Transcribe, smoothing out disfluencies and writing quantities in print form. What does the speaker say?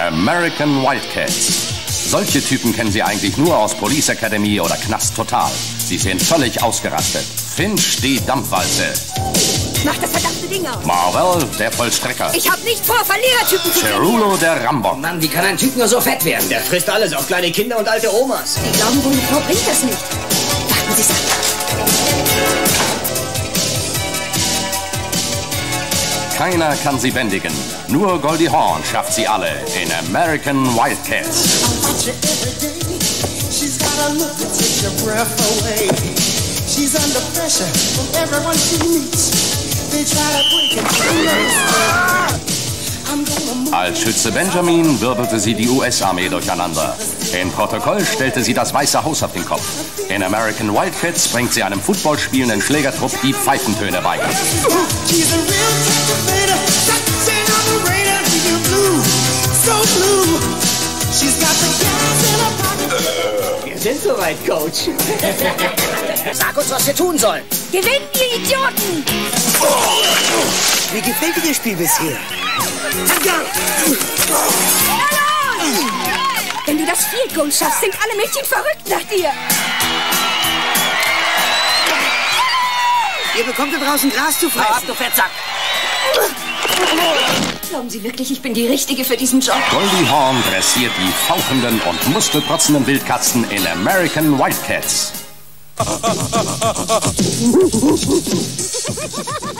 American Wildcats. Solche Typen kennen Sie eigentlich nur aus Police Academy oder Knast Total. Sie sind völlig ausgerastet. Finch, die Dampfwalze. Mach das verdammte Ding aus. Marvel, der Vollstrecker. Ich hab nicht vor, Verlierertypen zu Cerulo, der Rambock. Mann, wie kann ein Typ nur so fett werden? Der frisst alles, auch kleine Kinder und alte Omas. Die glauben wohl, eine Frau bringt das nicht. Warten Sie ab. Keiner kann sie bändigen. Nur Goldie Hawn schafft sie alle in American Wildcats. Als Schütze Benjamin wirbelte sie die US-Armee durcheinander. In Protokoll stellte sie das Weiße Haus auf den Kopf. In American Wildcats bringt sie einem Football spielenden Schlägertrupp die Pfeifentöne bei. Wir sind soweit, Coach. Sag uns, was wir tun sollen. Gewinnen, ihr Idioten! Wie gefällt dir das Spiel bisher? Wenn du das Field Goal schaffst, sind alle Mädchen verrückt nach dir. Ihr bekommt da draußen Gras zu fressen. Ab, du Fettsack. Glauben Sie wirklich, ich bin die Richtige für diesen Job? Goldie Hawn dressiert die fauchenden und muskelprotzenden Wildkatzen in American Wildcats.